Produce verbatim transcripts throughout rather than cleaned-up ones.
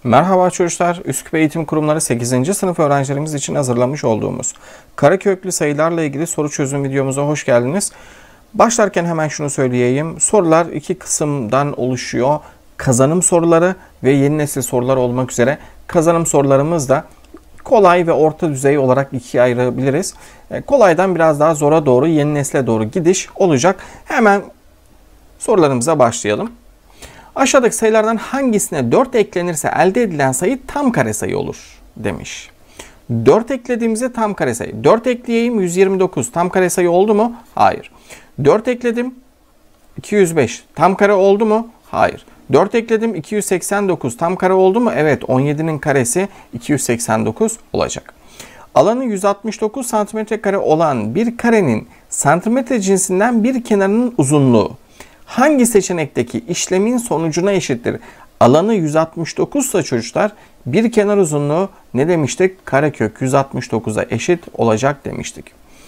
Merhaba çocuklar, Üsküp Eğitim Kurumları sekizinci sınıf öğrencilerimiz için hazırlamış olduğumuz kareköklü sayılarla ilgili soru çözüm videomuza hoş geldiniz. Başlarken hemen şunu söyleyeyim. Sorular iki kısımdan oluşuyor. Kazanım soruları ve yeni nesil sorular olmak üzere. Kazanım sorularımız da kolay ve orta düzey olarak ikiye ayırabiliriz. Kolaydan biraz daha zora doğru, yeni nesle doğru gidiş olacak. Hemen sorularımıza başlayalım. Aşağıdaki sayılardan hangisine dört eklenirse elde edilen sayı tam kare sayı olur demiş. dört eklediğimizde tam kare sayı. dört ekleyeyim yüz yirmi dokuz tam kare sayı oldu mu? Hayır. dört ekledim iki yüz beş tam kare oldu mu? Hayır. dört ekledim iki yüz seksen dokuz tam kare oldu mu? Evet, on yedinin karesi iki yüz seksen dokuz olacak. Alanı yüz altmış dokuz santimetre kare olan bir karenin santimetre cinsinden bir kenarının uzunluğu hangi seçenekteki işlemin sonucuna eşittir? Alanı yüz altmış dokuz ise çocuklar bir kenar uzunluğu ne demiştik? Karekök yüz altmış dokuza eşit olacak demiştik.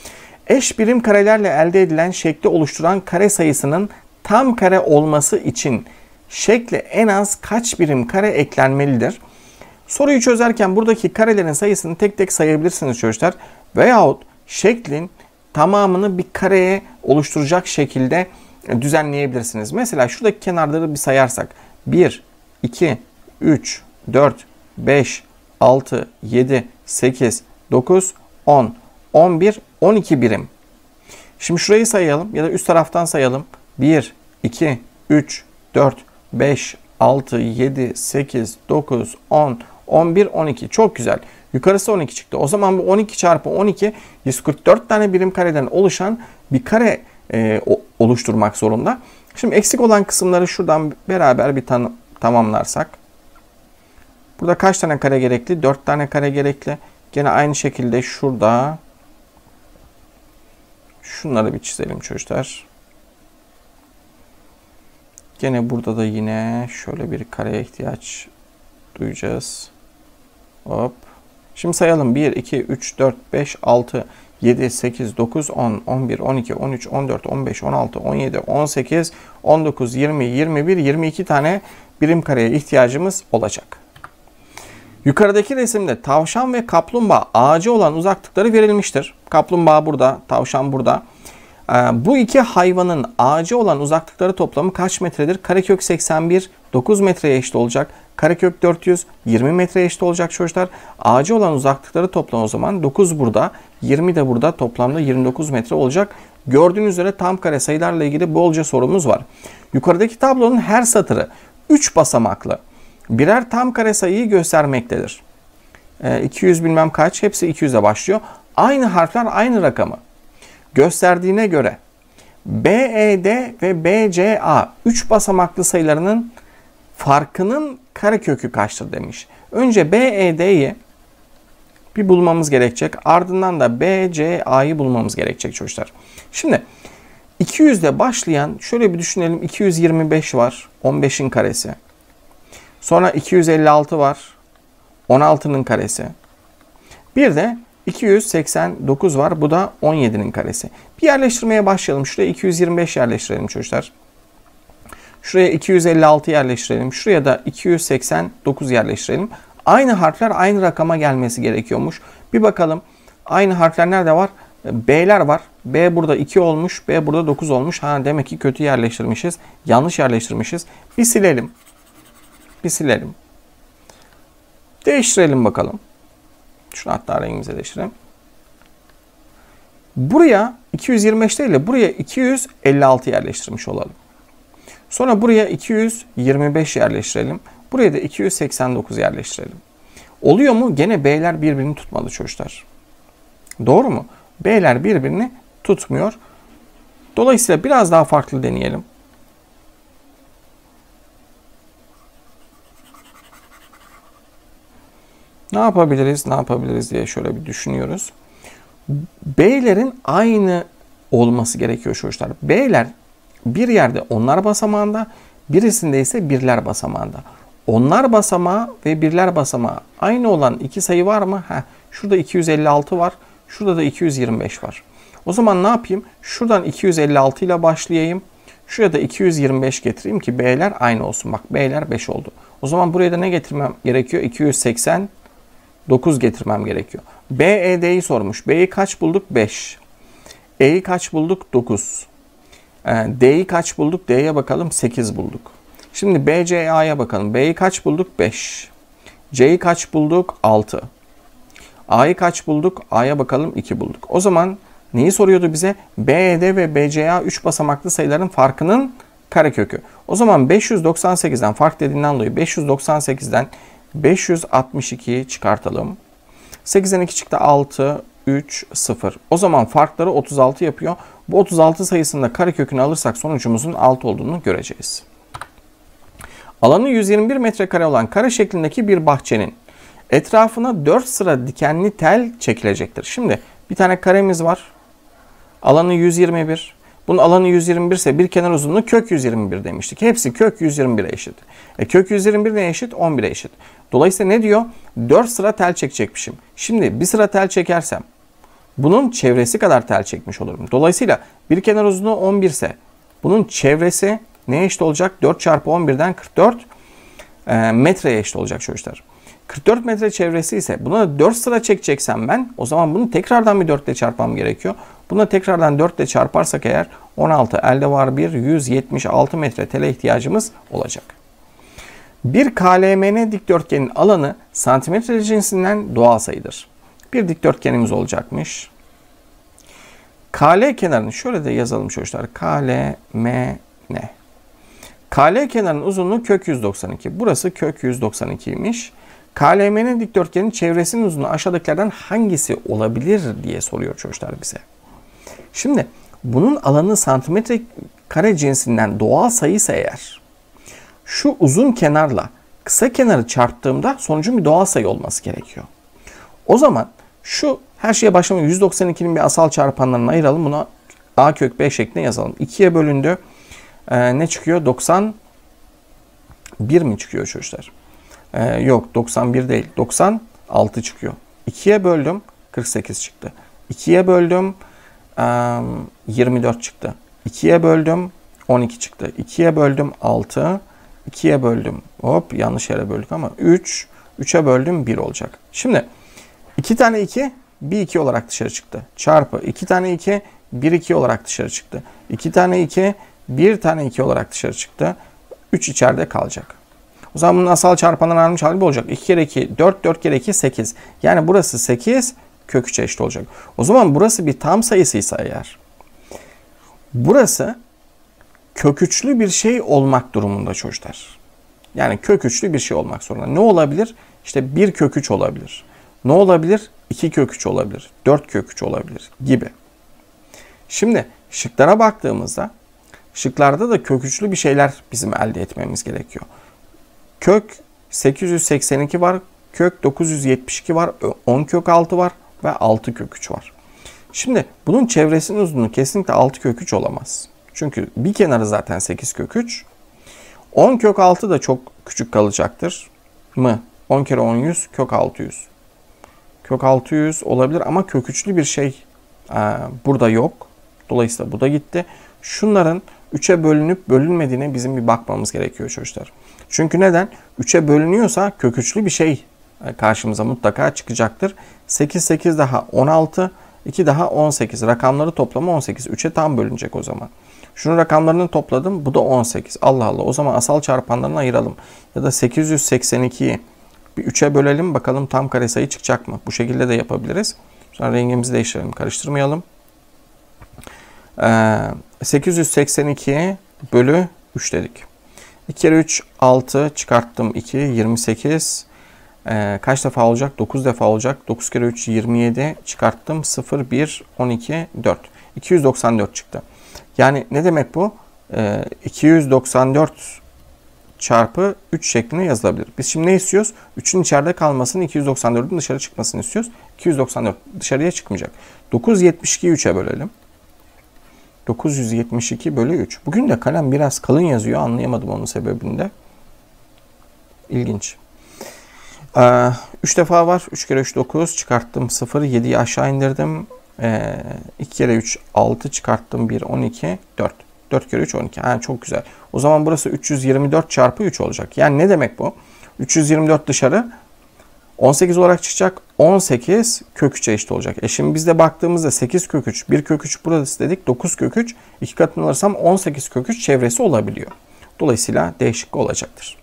Eş birim karelerle elde edilen şekli oluşturan kare sayısının tam kare olması için şekle en az kaç birim kare eklenmelidir? Soruyu çözerken buradaki karelerin sayısını tek tek sayabilirsiniz çocuklar. Veyahut şeklin tamamını bir kareye oluşturacak şekilde düzenleyebilirsiniz. Mesela şuradaki kenarları bir sayarsak bir, iki, üç, dört, beş, altı, yedi, sekiz, dokuz, on, on bir, on iki birim. Şimdi şurayı sayalım ya da üst taraftan sayalım. bir, iki, üç, dört, beş, altı, yedi, sekiz, dokuz, on, on bir, on iki. Çok güzel. Yukarısı on iki çıktı. O zaman bu on iki çarpı on iki yüz kırk dört tane birim kareden oluşan bir kare e, oluşturmak zorunda. Şimdi eksik olan kısımları şuradan beraber bir tan tamamlarsak. Burada kaç tane kare gerekli? dört tane kare gerekli. Gene aynı şekilde şurada şunları bir çizelim çocuklar. Gene burada da yine şöyle bir kareye ihtiyaç duyacağız. Hop. Şimdi sayalım. bir, iki, üç, dört, beş, altı, yedi, sekiz, dokuz, on, on bir, on iki, on üç, on dört, on beş, on altı, on yedi, on sekiz, on dokuz, yirmi, yirmi bir, yirmi iki tane birim kareye ihtiyacımız olacak. Yukarıdaki resimde tavşan ve kaplumbağa ağacı olan uzaklıkları verilmiştir. Kaplumbağa burada, tavşan burada. Bu iki hayvanın ağacı olan uzaklıkları toplamı kaç metredir? Karekök seksen bir, dokuz metreye eşit olacak. Karekök dört yüz, yirmi metreye eşit olacak çocuklar. Ağacı olan uzaklıkları toplam o zaman dokuz burada, yirmi de burada, toplamda yirmi dokuz metre olacak. Gördüğünüz üzere tam kare sayılarla ilgili bolca sorumuz var. Yukarıdaki tablonun her satırı üç basamaklı birer tam kare sayıyı göstermektedir. E, iki yüz bilmem kaç, hepsi iki yüz'e başlıyor. Aynı harfler aynı rakamı gösterdiğine göre B E D ve B C A üç basamaklı sayılarının farkının karekökü kaçtır demiş. Önce B E D'yi bir bulmamız gerekecek. Ardından da B C A'yı bulmamız gerekecek çocuklar. Şimdi iki yüz'de başlayan şöyle bir düşünelim. iki yüz yirmi beş var. on beş'in karesi. Sonra iki yüz elli altı var. on altı'nın karesi. Bir de iki yüz seksen dokuz var. Bu da on yedi'nin karesi. Bir yerleştirmeye başlayalım. Şuraya iki yüz yirmi beş yerleştirelim çocuklar. Şuraya iki yüz elli altı yerleştirelim. Şuraya da iki yüz seksen dokuz yerleştirelim. Aynı harfler aynı rakama gelmesi gerekiyormuş. Bir bakalım. Aynı harfler nerede var? B'ler var. B burada iki olmuş. B burada dokuz olmuş. Ha, demek ki kötü yerleştirmişiz. Yanlış yerleştirmişiz. Bir silelim. Bir silelim. Değiştirelim bakalım. Şunu hatta rengimize değiştirelim. Buraya iki yüz yirmi beş değil de buraya iki yüz elli altı yerleştirmiş olalım. Sonra buraya iki yüz yirmi beş yerleştirelim. Buraya da iki yüz seksen dokuz yerleştirelim. Oluyor mu? Gene B'ler birbirini tutmalı çocuklar. Doğru mu? B'ler birbirini tutmuyor. Dolayısıyla biraz daha farklı deneyelim. Ne yapabiliriz? Ne yapabiliriz diye şöyle bir düşünüyoruz. B'lerin aynı olması gerekiyor çocuklar. B'ler bir yerde onlar basamağında, birisinde ise birler basamağında. Onlar basamağı ve birler basamağı aynı olan iki sayı var mı? Heh, şurada iki yüz elli altı var. Şurada da iki yüz yirmi beş var. O zaman ne yapayım? Şuradan iki yüz elli altı ile başlayayım. Şuraya da iki yüz yirmi beş getireyim ki B'ler aynı olsun. Bak B'ler beş oldu. O zaman buraya da ne getirmem gerekiyor? iki yüz seksen dokuz getirmem gerekiyor. B, E, D'yi sormuş. B'yi kaç bulduk? beş. E'yi kaç bulduk? dokuz. D'yi kaç bulduk? D'ye bakalım. sekiz bulduk. Şimdi B, C, A'ya bakalım. B'yi kaç bulduk? beş. C'yi kaç bulduk? altı. A'yı kaç bulduk? A'ya bakalım. iki bulduk. O zaman neyi soruyordu bize? B E D ve B C A üç basamaklı sayıların farkının karekökü. O zaman beş yüz doksan sekizden fark dediğinden dolayı beş yüz doksan sekizden beş yüz altmış ikiyi çıkartalım. sekizden iki çıktı altı, üç, sıfır. O zaman farkları otuz altı yapıyor. Bu otuz altı sayısının da karekökünü alırsak sonucumuzun altı olduğunu göreceğiz. Alanı yüz yirmi bir metrekare olan kare şeklindeki bir bahçenin etrafına dört sıra dikenli tel çekilecektir. Şimdi bir tane karemiz var. Alanı yüz yirmi bir. Bunun alanı yüz yirmi bir ise bir kenar uzunluğu kök yüz yirmi bir demiştik. Hepsi kök yüz yirmi bire eşit. E kök yüz yirmi bir ne eşit? on bire eşit. Dolayısıyla ne diyor? dört sıra tel çekecekmişim. Şimdi bir sıra tel çekersem bunun çevresi kadar tel çekmiş olurum. Dolayısıyla bir kenar uzunluğu on bir ise bunun çevresi neye eşit olacak? dört çarpı on birden kırk dört e, metreye eşit olacak çocuklar. kırk dört metre çevresi ise buna dört sıra çekeceksem ben o zaman bunu tekrardan bir dört ile çarpmam gerekiyor. Buna tekrardan dört ile çarparsak eğer on altı elde var bir yüz yetmiş altı metre tele ihtiyacımız olacak. Bir K L M N dikdörtgenin alanı santimetre cinsinden doğal sayıdır. Bir dikdörtgenimiz olacakmış. K L kenarını şöyle de yazalım çocuklar. K L M N. K L kenarının uzunluğu kök yüz doksan iki. Burası kök yüz doksan ikiymiş. K L M N dikdörtgenin çevresinin uzunluğu aşağıdakilerden hangisi olabilir diye soruyor çocuklar bize. Şimdi bunun alanı santimetre kare cinsinden doğal sayıysa eğer şu uzun kenarla kısa kenarı çarptığımda sonucun bir doğal sayı olması gerekiyor. O zaman şu her şeye başlamadan yüz doksan ikinin bir asal çarpanlarını ayıralım. Buna a kök b şeklinde yazalım. ikiye bölündü. Ee, ne çıkıyor? doksan bir mi çıkıyor çocuklar? Ee, yok doksan bir değil. doksan altı çıkıyor. ikiye böldüm. kırk sekiz çıktı. ikiye böldüm. yirmi dört çıktı. ikiye böldüm. on iki çıktı. ikiye böldüm. altı. ikiye böldüm. Hop yanlış yere böldük ama üç. üçe böldüm. bir olacak. Şimdi iki tane iki. bir iki olarak dışarı çıktı. Çarpı iki tane iki. bir iki olarak dışarı çıktı. iki tane iki. bir tane iki olarak dışarı çıktı. üç içeride kalacak. O zaman bunun asal çarpanları almış hali bu olacak. iki kere iki dört. dört kere iki sekiz. Yani burası sekiz. Kök üçe eşit olacak. O zaman burası bir tam sayısıysa eğer burası kök üçlü bir şey olmak durumunda çocuklar. Yani kök üçlü bir şey olmak zorunda. Ne olabilir? İşte bir kök üç olabilir. Ne olabilir? iki kök üç olabilir. dört kök üç olabilir gibi. Şimdi şıklara baktığımızda şıklarda da kök üçlü bir şeyler bizim elde etmemiz gerekiyor. Kök sekiz yüz seksen iki var. Kök dokuz yüz yetmiş iki var. on kök altı var. Ve altı kök üç var. Şimdi bunun çevresinin uzunluğu kesinlikle altı kök üç olamaz. Çünkü bir kenarı zaten sekiz kök üç. on kök altı da çok küçük kalacaktır. Mı? on kere on yüz kök altı yüz. Kök altı yüz olabilir ama kök üçlü bir şey e, burada yok. Dolayısıyla bu da gitti. Şunların üçe bölünüp bölünmediğine bizim bir bakmamız gerekiyor çocuklar. Çünkü neden? üçe bölünüyorsa kök üçlü bir şey karşımıza mutlaka çıkacaktır. sekiz, sekiz daha on altı, iki daha on sekiz. Rakamları toplamı on sekiz. üçe tam bölünecek o zaman. Şunun rakamlarını topladım. Bu da on sekiz. Allah Allah. O zaman asal çarpanlarını ayıralım. Ya da sekiz yüz seksen ikiyi bir üçe bölelim. Bakalım tam kare sayı çıkacak mı? Bu şekilde de yapabiliriz. Sonra rengimizi değiştirelim. Karıştırmayalım. Ee, sekiz yüz seksen iki bölü üç dedik. iki kere üç altı çıkarttım iki. yirmi sekiz. Ee, kaç defa olacak? dokuz defa olacak. dokuz kere üç yirmi yedi çıkarttım. sıfır, bir, on iki, dört. iki yüz doksan dört çıktı. Yani ne demek bu? Ee, iki yüz doksan dört çarpı üç şeklinde yazılabilir. Biz şimdi ne istiyoruz? üçün içeride kalmasını, iki yüz doksan dördün dışarı çıkmasını istiyoruz. iki yüz doksan dört dışarıya çıkmayacak. dokuz yüz yetmiş ikiyi üçe bölelim. dokuz yüz yetmiş iki bölü üç. Bugün de kalem biraz kalın yazıyor. Anlayamadım onun sebebini de. İlginç. Ee, üç defa var. üç kere üç dokuz çıkarttım. sıfır. yediyi aşağı indirdim. Ee, iki kere üç altı çıkarttım. bir, on iki, dört. dört kere üç on iki. Ha, çok güzel. O zaman burası üç yüz yirmi dört çarpı üç olacak. Yani ne demek bu? üç yüz yirmi dört dışarı on sekiz olarak çıkacak. on sekiz kök üçe eşit olacak. E şimdi biz de baktığımızda sekiz kök üç, bir kök üç burası dedik. dokuz kök üç. iki katını alırsam on sekiz kök üç çevresi olabiliyor. Dolayısıyla D şıkkı olacaktır.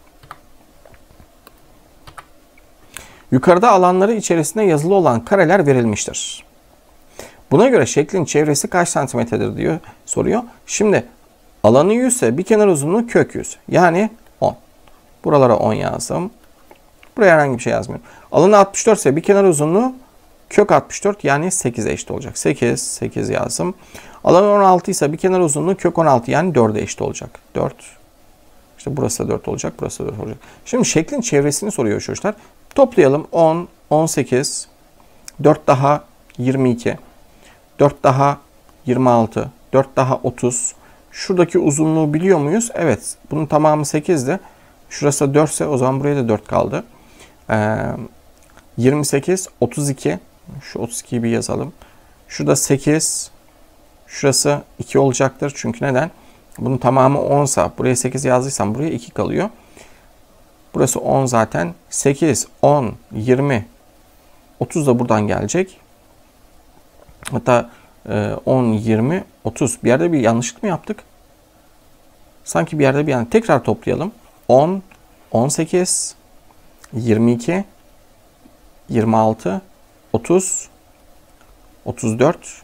Yukarıda alanları içerisinde yazılı olan kareler verilmiştir. Buna göre şeklin çevresi kaç santimetredir diyor soruyor. Şimdi alanı yüz ise bir kenar uzunluğu kök yüz. Yani on. Buralara on yazdım. Buraya herhangi bir şey yazmıyorum. Alanı altmış dört ise bir kenar uzunluğu kök altmış dört yani sekize eşit olacak. sekiz, sekiz yazdım. Alanı on altı ise bir kenar uzunluğu kök on altı yani dörde eşit olacak. dört. İşte burası da dört olacak, burası da dört olacak. Şimdi şeklin çevresini soruyor çocuklar. Toplayalım. on, on sekiz, dört daha yirmi iki, dört daha yirmi altı, dört daha otuz. Şuradaki uzunluğu biliyor muyuz? Evet. Bunun tamamı sekizdi. Şurası dört ise o zaman buraya da dört kaldı. Ee, yirmi sekiz, otuz iki. Şu otuz ikiyi bir yazalım. Şurada sekiz. Şurası iki olacaktır. Çünkü neden? Bunun tamamı on ise buraya sekiz yazdıysam buraya iki kalıyor. Burası on zaten. sekiz, on, yirmi, otuz da buradan gelecek. Hatta on, yirmi, otuz. Bir yerde bir yanlışlık mı yaptık? Sanki bir yerde bir yani tekrar toplayalım. on, on sekiz, yirmi iki, yirmi altı, otuz, otuz dört,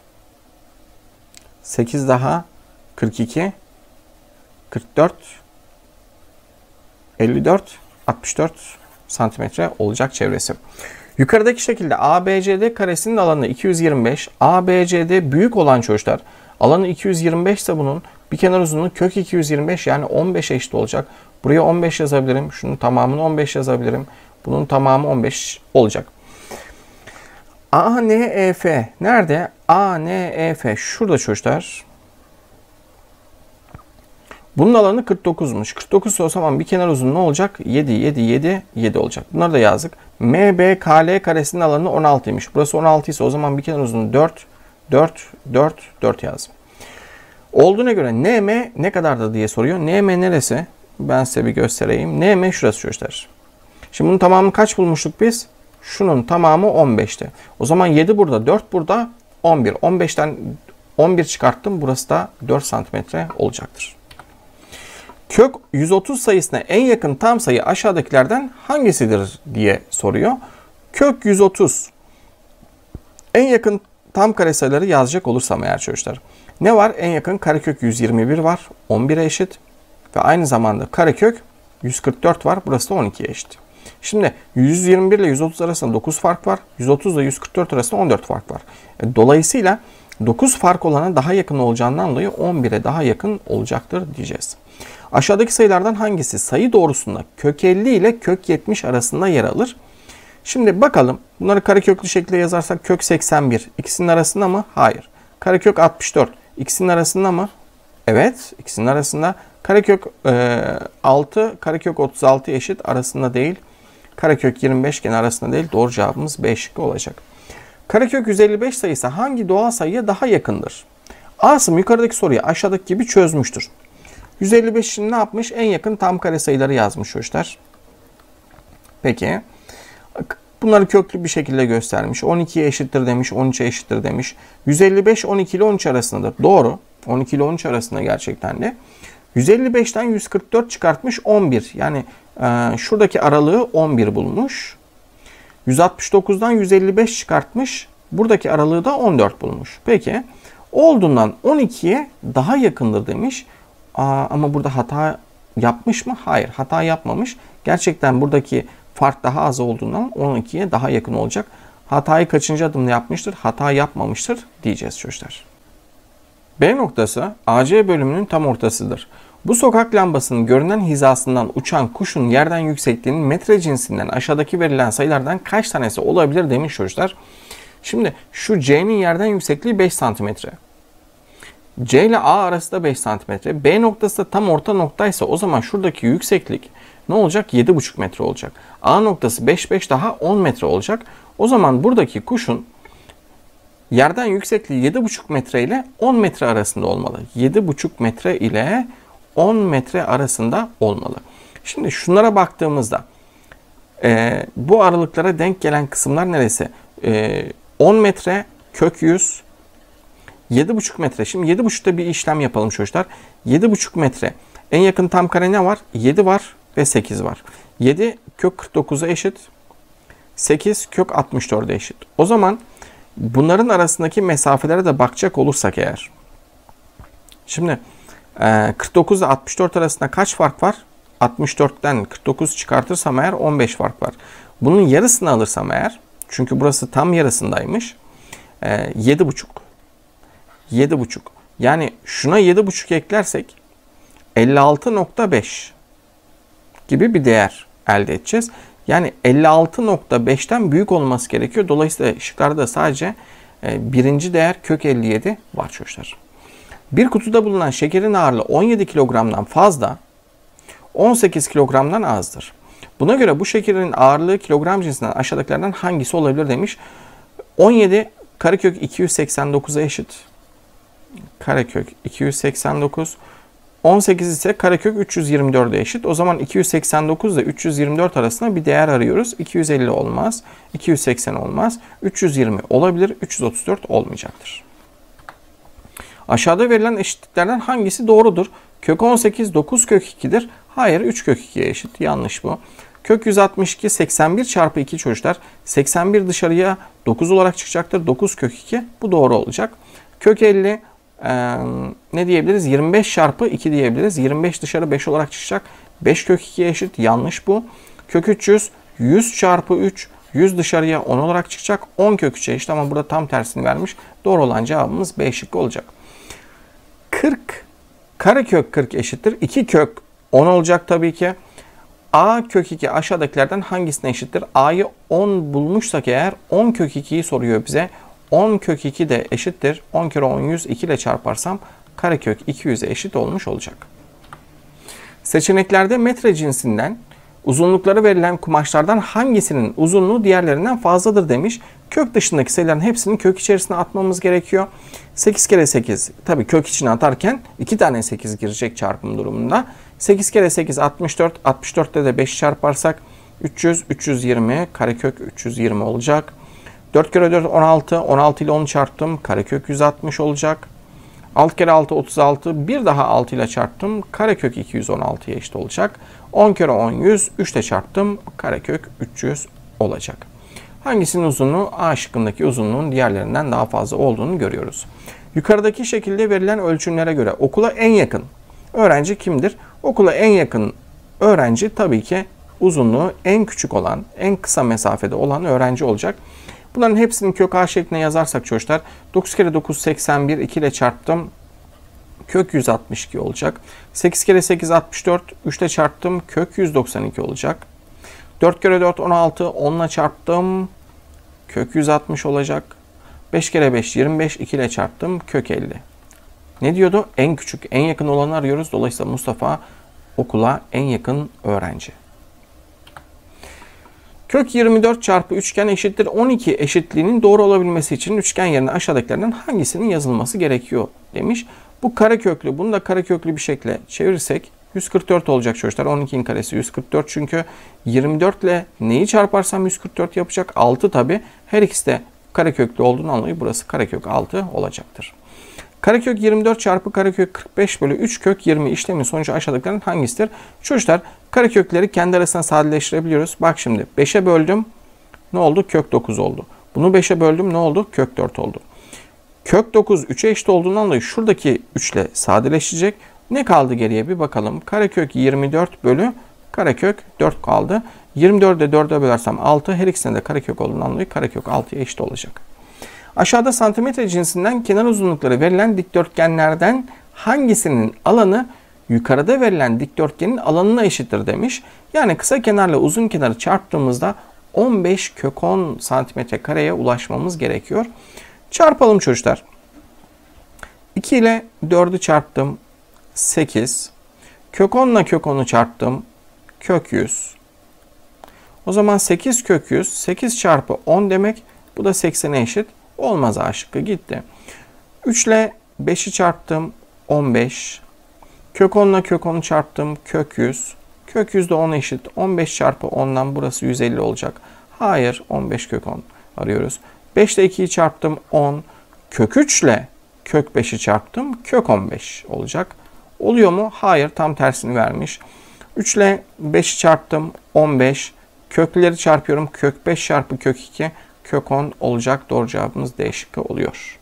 sekiz daha kırk iki, kırk dört, elli dört, altmış dört santimetre olacak çevresi. Yukarıdaki şekilde A B C D karesinin alanı iki yüz yirmi beş. A B C D büyük olan çocuklar. Alanı iki yüz yirmi beş ise bunun bir kenar uzunluğu kök iki yüz yirmi beş yani on beşe eşit olacak. Buraya on beş yazabilirim. Şunun tamamını on beş yazabilirim. Bunun tamamı on beş olacak. A N E F nerede? A N E F şurada çocuklar. Bunun alanı kırk dokuzmuş. kırk dokuz o zaman bir kenar uzunluğu ne olacak? yedi, yedi, yedi, yedi olacak. Bunları da yazdık. M B K L karesinin alanı on altıymış. Burası on altı ise o zaman bir kenar uzunluğu dört, dört, dört, dört yazdım. Olduğuna göre N M ne kadardı diye soruyor. N M neresi? Ben size bir göstereyim. N M şurası çocuklar. Şimdi bunun tamamını kaç bulmuştuk biz? Şunun tamamı on beşti. O zaman yedi burada, dört burada, on bir. on beşten on bir çıkarttım. Burası da dört santimetre olacaktır. Kök yüz otuz sayısına en yakın tam sayı aşağıdakilerden hangisidir diye soruyor. Kök yüz otuz. En yakın tam kare sayıları yazacak olursam eğer çocuklar. Ne var? En yakın karekök yüz yirmi bir var. on bire eşit. Ve aynı zamanda karekök yüz kırk dört var. Burası da on ikiye eşit. Şimdi yüz yirmi bir ile yüz otuz arasında dokuz fark var. yüz otuz ile yüz kırk dört arasında on dört fark var. Dolayısıyla dokuz fark olana daha yakın olacağından dolayı on bire daha yakın olacaktır diyeceğiz. Aşağıdaki sayılardan hangisi sayı doğrusunda kök elli ile kök yetmiş arasında yer alır? Şimdi bakalım. Bunları kareköklü şekilde yazarsak kök seksen bir ikisinin arasında mı? Hayır. Karekök altmış dört ikisinin arasında mı? Evet. İkisinin arasında. Karekök e, altı, karekök otuz altı eşit arasında değil. Karekök yirmi beş gene arasında değil. Doğru cevabımız B şıkkı olacak. Karekök yüz elli beş sayısı hangi doğal sayıya daha yakındır? Asım yukarıdaki soruyu aşağıdaki gibi çözmüştür. yüz elli beş için ne yapmış? En yakın tam kare sayıları yazmış çocuklar. Peki. Bunları köklü bir şekilde göstermiş. on ikiye eşittir demiş, on üçe eşittir demiş. yüz elli beş on iki ile on üç arasındadır. Doğru. on iki ile on üç arasında gerçekten de. yüz elli beşten yüz kırk dört çıkartmış on bir. Yani e, şuradaki aralığı on bir bulmuş. yüz altmış dokuzdan yüz elli beş çıkartmış. Buradaki aralığı da on dört bulmuş. Peki. Olduğundan on ikiye daha yakındır demiş. Aa, ama burada hata yapmış mı? Hayır. Hata yapmamış. Gerçekten buradaki fark daha az olduğundan on ikiye daha yakın olacak. Hatayı kaçıncı adımda yapmıştır? Hata yapmamıştır diyeceğiz çocuklar. B noktası A C bölümünün tam ortasıdır. Bu sokak lambasının görünen hizasından uçan kuşun yerden yüksekliğinin metre cinsinden aşağıdaki verilen sayılardan kaç tanesi olabilir demiş çocuklar. Şimdi şu C'nin yerden yüksekliği beş santimetre. C ile A arası da beş santimetre. B noktası da tam orta noktaysa o zaman şuradaki yükseklik ne olacak? yedi buçuk metre olacak. A noktası beş, beş daha on metre olacak. O zaman buradaki kuşun Yerden yüksekliği yedi buçuk metre ile on metre arasında olmalı. yedi buçuk metre ile on metre arasında olmalı. Şimdi şunlara baktığımızda e, bu aralıklara denk gelen kısımlar neresi? E, on metre, kök yüz, yedi buçuk metre. Şimdi yedi buçukta bir işlem yapalım çocuklar. yedi buçuk metre. En yakın tam kare ne var? yedi var ve sekiz var. yedi kök kırk dokuza eşit. sekiz kök altmış dörde eşit. O zaman bunların arasındaki mesafelere de bakacak olursak eğer. Şimdi kırk dokuz ile altmış dört arasında kaç fark var? altmış dörtten kırk dokuz çıkartırsam eğer on beş fark var. Bunun yarısını alırsam eğer, çünkü burası tam yarısındaymış, yedi buçuk. yedi buçuk. Yani şuna yedi buçuk eklersek elli altı nokta beş gibi bir değer elde edeceğiz. Yani elli altı nokta beşten büyük olması gerekiyor. Dolayısıyla şıklarda sadece birinci değer kök elli yedi var çocuklar. Bir kutuda bulunan şekerin ağırlığı on yedi kilogramdan fazla, on sekiz kilogramdan azdır. Buna göre bu şekerin ağırlığı kilogram cinsinden aşağıdakilerden hangisi olabilir demiş. on yedi karekök iki yüz seksen dokuza eşit. Karekök iki yüz seksen dokuz. on sekiz ise karekök üç yüz yirmi dörde eşit. O zaman iki yüz seksen dokuz ile üç yüz yirmi dört arasında bir değer arıyoruz. iki yüz elli olmaz. iki yüz seksen olmaz. üç yüz yirmi olabilir. üç yüz otuz dört olmayacaktır. Aşağıda verilen eşitliklerden hangisi doğrudur? Kök on sekiz dokuz kök iki'dir. Hayır, üç kök iki'ye eşit. Yanlış bu. Kök yüz altmış iki seksen bir çarpı iki çocuklar. seksen bir dışarıya dokuz olarak çıkacaktır. dokuz kök iki. Bu doğru olacak. Kök elli Ee, ne diyebiliriz? yirmi beş çarpı iki diyebiliriz. yirmi beş dışarı beş olarak çıkacak. beş kök iki'ye eşit. Yanlış bu. Kök üç yüz yüz çarpı üç. yüz dışarıya on olarak çıkacak. on kök üç'e eşit ama burada tam tersini vermiş. Doğru olan cevabımız B şıkkı olacak. kırk karekök kırk eşittir. iki kök on olacak tabii ki. A kök iki aşağıdakilerden hangisine eşittir? A'yı on bulmuşsak eğer on kök iki'yi soruyor bize. on kök iki de eşittir. on kere on yüz iki ile çarparsam karekök iki yüz'e eşit olmuş olacak. Seçeneklerde metre cinsinden uzunlukları verilen kumaşlardan hangisinin uzunluğu diğerlerinden fazladır demiş. Kök dışındaki sayıların hepsini kök içerisine atmamız gerekiyor. sekiz kere sekiz tabii kök içine atarken iki tane sekiz girecek çarpım durumunda. sekiz kere sekiz altmış dört. altmış dört'te de beş çarparsak üç yüz üç yüz yirmi karekök üç yüz yirmi olacak. dört kere dört on altı. on altı ile onu çarptım. Karekök yüz altmış olacak. altı kere altı otuz altı. Bir daha altı ile çarptım. Karekök iki yüz on altı'ya eşit olacak. on kere on yüz. üç ile çarptım. Karekök üç yüz olacak. Hangisinin uzunluğu A şıkkındaki uzunluğun diğerlerinden daha fazla olduğunu görüyoruz. Yukarıdaki şekilde verilen ölçümlere göre okula en yakın öğrenci kimdir? Okula en yakın öğrenci tabii ki uzunluğu en küçük olan, en kısa mesafede olan öğrenci olacak. Bunların hepsini kök A şeklinde yazarsak çocuklar dokuz kere dokuz seksen bir. iki ile çarptım. Kök yüz altmış iki olacak. sekiz kere sekiz altmış dört. üç ile çarptım. Kök yüz doksan iki olacak. dört kere dört on altı. on ile çarptım. Kök yüz altmış olacak. beş kere beş yirmi beş. iki ile çarptım. Kök elli. Ne diyordu? En küçük, en yakın olanı arıyoruz. Dolayısıyla Mustafa okula en yakın öğrenci. Kök yirmi dört çarpı üçgen eşittir on iki eşitliğinin doğru olabilmesi için üçgen yerine aşağıdakilerden hangisinin yazılması gerekiyor demiş. Bu kareköklü, bunu da kareköklü bir şekilde çevirirsek yüz kırk dört olacak çocuklar. on iki'nin karesi yüz kırk dört çünkü yirmi dört ile neyi çarparsam yüz kırk dört yapacak? altı tabi. Her ikisi de kareköklü olduğundan dolayı burası karekök altı olacaktır. Karekök yirmi dört çarpı karekök kırk beş bölü üç kök yirmi işlemin sonucu aşağıdakilerin hangisidir? Çocuklar karekökleri kendi arasında sadeleştirebiliyoruz. Bak şimdi beşe böldüm. Ne oldu? Kök dokuz oldu. Bunu beşe böldüm. Ne oldu? Kök dört oldu. Kök dokuz üç'e eşit olduğundan dolayı şuradaki üç ile sadeleşecek. Ne kaldı geriye bir bakalım. Karekök yirmi dört bölü karekök dört kaldı. yirmi dört'ü dört'e bölersem altı. Her ikisinde de karekök olduğundan dolayı karekök altı'ya eşit olacak. Aşağıda santimetre cinsinden kenar uzunlukları verilen dikdörtgenlerden hangisinin alanı yukarıda verilen dikdörtgenin alanına eşittir demiş. Yani kısa kenarla uzun kenarı çarptığımızda on beş kök on santimetre kareye ulaşmamız gerekiyor. Çarpalım çocuklar. iki ile dört'ü çarptım. sekiz. Kök on ile kök on'u çarptım. Kök yüz. O zaman sekiz kök yüz. sekiz çarpı on demek. Bu da seksen'e eşit. Olmaz A şıkkı, gitti. üç ile beşi çarptım on beş. Kök on ile kök onu çarptım kök yüz. Kök yüz de on eşit. on beş çarpı ondan burası yüz elli olacak. Hayır, on beş kök on arıyoruz. beş ile ikiyi çarptım on. Kök üç ile kök beşi çarptım kök on beş olacak. Oluyor mu? Hayır, tam tersini vermiş. üç ile beşi çarptım on beş. Kökleri çarpıyorum. Kök beş çarpı kök iki kök on olacak. Doğru cevabımız D şıkkı oluyor.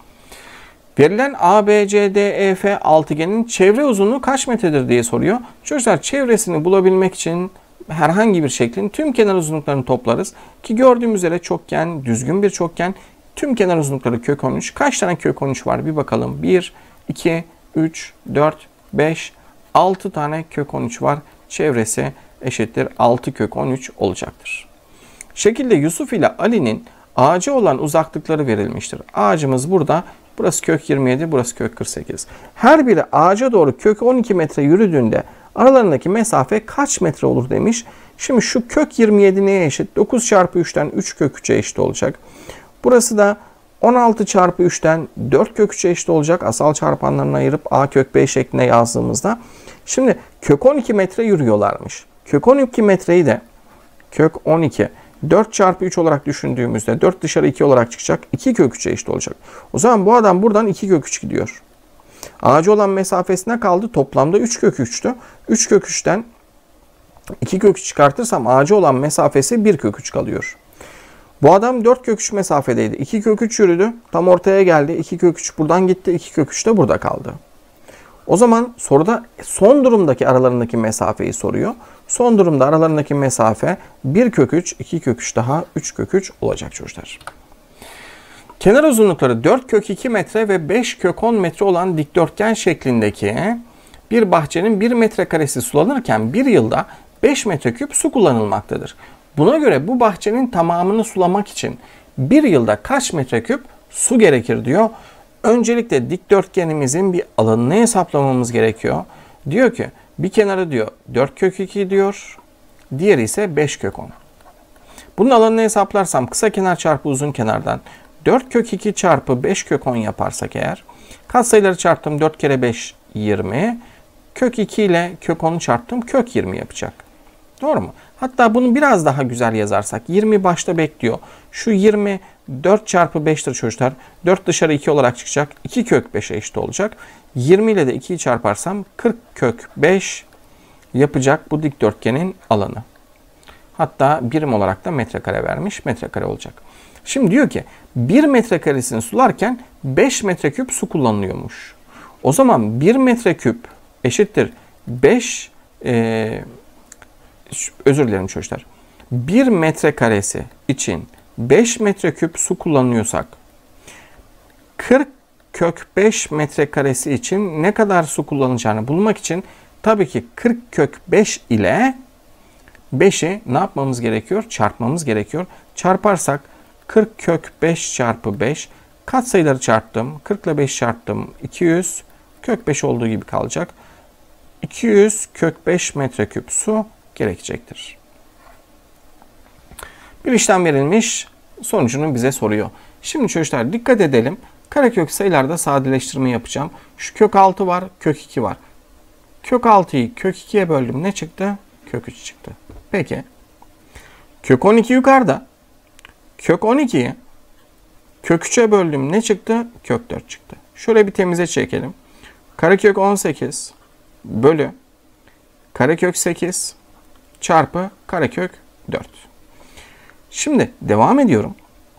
Verilen A B C D E F altıgenin çevre uzunluğu kaç metredir diye soruyor. Çocuklar, çevresini bulabilmek için herhangi bir şeklin tüm kenar uzunluklarını toplarız. Ki gördüğümüz üzere çokgen, düzgün bir çokgen. Tüm kenar uzunlukları kök on üç. Kaç tane kök on üç var bir bakalım. bir, iki, üç, dört, beş, altı tane kök on üç var. Çevresi eşittir altı kök on üç olacaktır. Şekilde Yusuf ile Ali'nin ağaca olan uzaklıkları verilmiştir. Ağacımız burada. Burası kök yirmi yedi, burası kök kırk sekiz. Her biri ağaca doğru kök on iki metre yürüdüğünde aralarındaki mesafe kaç metre olur demiş. Şimdi şu kök yirmi yedi neye eşit? dokuz çarpı üçten üç kök üçe eşit olacak. Burası da on altı çarpı üçten dört kök üçe eşit olacak. Asal çarpanlarını ayırıp a kök b şeklinde yazdığımızda. Şimdi kök on iki metre yürüyorlarmış. Kök on iki metreyi de kök on iki dört çarpı üç olarak düşündüğümüzde dört dışarı iki olarak çıkacak. iki kök üçe eşit olacak. O zaman bu adam buradan iki kök üç gidiyor. Ağacı olan mesafesine kaldı. Toplamda üç kök üçtü. üç kök üçten iki kök üç çıkartırsam ağacı olan mesafesi bir kök üç kalıyor. Bu adam dört kök üç mesafedeydi. iki kök üç yürüdü. Tam ortaya geldi. iki kök üç buradan gitti. iki kök üç de burada kaldı. O zaman soruda son durumdaki aralarındaki mesafeyi soruyor. Son durumda aralarındaki mesafe bir kök üç, iki kök üç daha üç kök üç olacak çocuklar. Kenar uzunlukları dört kök iki metre ve beş kök on metre olan dikdörtgen şeklindeki bir bahçenin bir metrekaresi sulanırken bir yılda beş metreküp su kullanılmaktadır. Buna göre bu bahçenin tamamını sulamak için bir yılda kaç metreküp su gerekir diyor. Öncelikle dikdörtgenimizin bir alanını hesaplamamız gerekiyor. Diyor ki bir kenarı diyor dört kök iki diyor. Diğeri ise beş kök on. Bunun alanını hesaplarsam kısa kenar çarpı uzun kenardan dört kök iki çarpı beş kök on yaparsak eğer, katsayıları çarptım dört kere beş yirmi. Kök iki ile kök onu çarptım kök yirmi yapacak. Doğru mu? Hatta bunu biraz daha güzel yazarsak yirmi başta bekliyor. Şu yirmi dört çarpı beştir çocuklar. dört dışarı iki olarak çıkacak. iki kök beşe eşit olacak. yirmi ile de ikiyi çarparsam kırk kök beş yapacak bu dikdörtgenin alanı. Hatta birim olarak da metrekare vermiş. Metrekare olacak. Şimdi diyor ki bir metrekaresini sularken beş metreküp su kullanılıyormuş. O zaman bir metreküp eşittir beş e, özür dilerim çocuklar. bir metrekaresi için beş metreküp su kullanıyorsak kırk kök beş metrekaresi için ne kadar su kullanacağını bulmak için tabii ki kırk kök beş ile beşi ne yapmamız gerekiyor? Çarpmamız gerekiyor. Çarparsak kırk kök beş çarpı beş, katsayıları çarptım. kırk ile beş çarptım. iki yüz kök beş olduğu gibi kalacak. iki yüz kök beş metreküp su gerekecektir. Bir işlem verilmiş, sonucunu bize soruyor. Şimdi çocuklar dikkat edelim. Karekök sayılarda sadeleştirme yapacağım. Şu kök altı var, kök iki var. Kök altıyı kök ikiye böldüm. Ne çıktı? Kök üç çıktı. Peki. Kök on iki yukarıda. Kök on ikiyi kök üçe böldüm. Ne çıktı? Kök dört çıktı. Şöyle bir temize çekelim. Karekök on sekiz bölü karekök sekiz çarpı karekök dört. Şimdi devam ediyorum.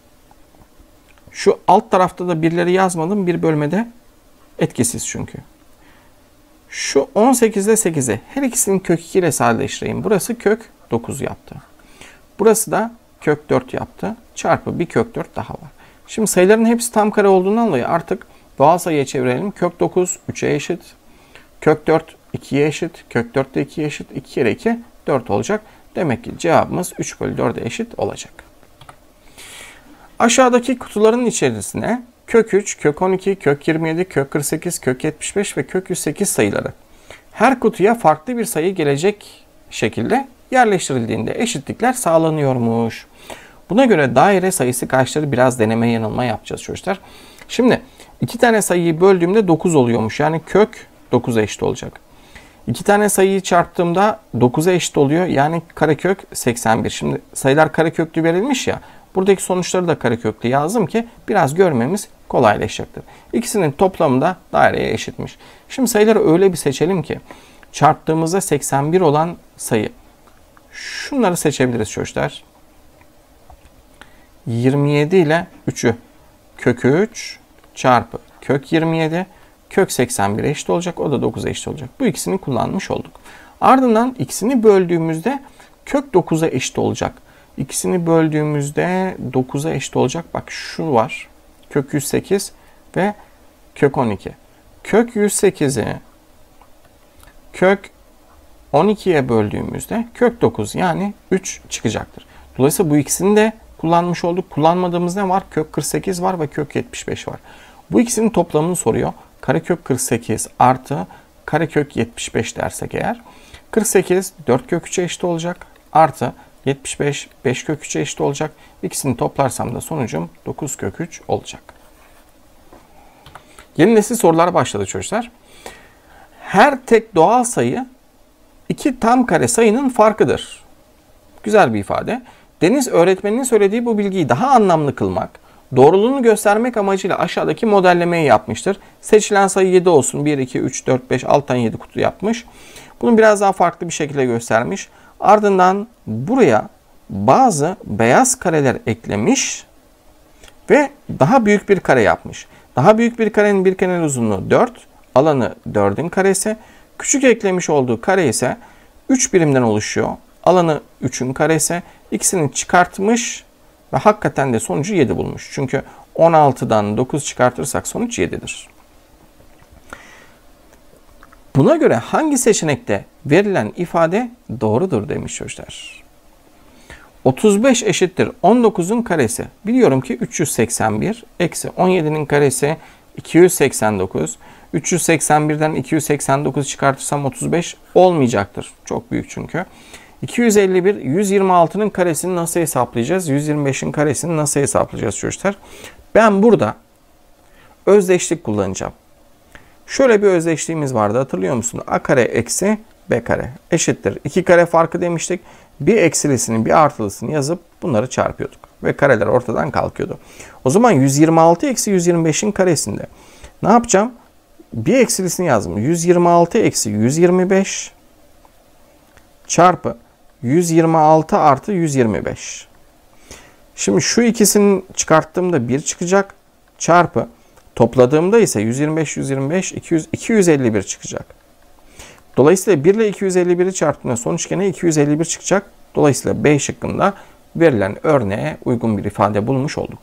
Şu alt tarafta da birleri yazmadım. Bir bölmede etkisiz çünkü. Şu on sekiz ile sekizi her ikisinin kök iki ile sadeleştireyim. Burası kök dokuz yaptı. Burası da kök dört yaptı. Çarpı bir kök dört daha var. Şimdi sayıların hepsi tam kare olduğundan dolayı artık doğal sayıya çevirelim. Kök dokuz üçe eşit. Kök dört ikiye eşit. Kök dört de ikiye eşit. iki kere iki dört olacak. Demek ki cevabımız üç bölü dörde eşit olacak. Aşağıdaki kutuların içerisine kök üç, kök on iki, kök yirmi yedi, kök kırk sekiz, kök yetmiş beş ve kök yüz sekiz sayıları her kutuya farklı bir sayı gelecek şekilde yerleştirildiğinde eşitlikler sağlanıyormuş. Buna göre daire sayısı kaçtır? Biraz deneme yanılma yapacağız çocuklar. Şimdi iki tane sayıyı böldüğümde dokuz oluyormuş. Yani kök dokuza eşit olacak. İki tane sayıyı çarptığımda dokuza eşit oluyor. Yani karekök seksen bir. Şimdi sayılar kareköklü verilmiş ya. Buradaki sonuçları da kareköklü yazdım ki biraz görmemiz kolaylaşacaktır. İkisinin toplamı da daireye eşitmiş. Şimdi sayıları öyle bir seçelim ki çarptığımızda seksen bir olan sayı. Şunları seçebiliriz çocuklar. yirmi yedi ile üçü. Kök üç çarpı kök yirmi yedi. Kök seksen bire eşit olacak. O da dokuza eşit olacak. Bu ikisini kullanmış olduk. Ardından ikisini böldüğümüzde kök dokuza eşit olacak. İkisini böldüğümüzde dokuza eşit olacak. Bak şu var. Kök yüz sekiz ve kök on iki. Kök yüz sekizi kök on ikiye böldüğümüzde kök dokuz yani üç çıkacaktır. Dolayısıyla bu ikisini de kullanmış olduk. Kullanmadığımız ne var? Kök kırk sekiz var ve kök yetmiş beş var. Bu ikisinin toplamını soruyor. Karekök kırk sekiz artı karekök yetmiş beş dersek eğer. kırk sekiz dört kök üçe eşit olacak. Artı yetmiş beş beş kök üçe eşit olacak. İkisini toplarsam da sonucum dokuz kök üç olacak. Yeni nesil sorular başladı çocuklar. Her tek doğal sayı iki tam kare sayının farkıdır. Güzel bir ifade. Deniz öğretmeninin söylediği bu bilgiyi daha anlamlı kılmak, doğruluğunu göstermek amacıyla aşağıdaki modellemeyi yapmıştır. Seçilen sayı yedi olsun. bir, iki, üç, dört, beş, alttan yedi kutu yapmış. Bunu biraz daha farklı bir şekilde göstermiş. Ardından buraya bazı beyaz kareler eklemiş ve daha büyük bir kare yapmış. Daha büyük bir karenin bir kenar uzunluğu dört, alanı dördün karesi. Küçük eklemiş olduğu kare ise üç birimden oluşuyor. Alanı üçün karesi. İkisini çıkartmış ve hakikaten de sonucu yedi bulmuş. Çünkü on altıdan dokuz çıkartırsak sonuç yedidir. Buna göre hangi seçenekte verilen ifade doğrudur demiş çocuklar. otuz beş eşittir on dokuzun karesi. Biliyorum ki üç yüz seksen bir eksi on yedinin karesi iki yüz seksen dokuz. üç yüz seksen birden iki yüz seksen dokuz çıkartırsam otuz beş olmayacaktır. Çok büyük çünkü. iki yüz elli bir, yüz yirmi altının karesini nasıl hesaplayacağız? yüz yirmi beşin karesini nasıl hesaplayacağız çocuklar? Ben burada özdeşlik kullanacağım. Şöyle bir özdeşliğimiz vardı, hatırlıyor musun? A kare eksi B kare eşittir. iki kare farkı demiştik. Bir eksilisini bir artılısını yazıp bunları çarpıyorduk. Ve kareler ortadan kalkıyordu. O zaman yüz yirmi altı eksi yüz yirmi beşin karesinde ne yapacağım? Bir eksilisini yazdım. yüz yirmi altı eksi yüz yirmi beş çarpı yüz yirmi altı artı yüz yirmi beş. Şimdi şu ikisini çıkarttığımda bir çıkacak. Çarpı topladığımda ise yüz yirmi beş, yüz yirmi beş, iki yüz, iki yüz elli bir çıkacak. Dolayısıyla bir ile iki yüz elli biri çarptığında sonuç gene iki yüz elli bir çıkacak. Dolayısıyla B şıkkında verilen örneğe uygun bir ifade bulmuş olduk.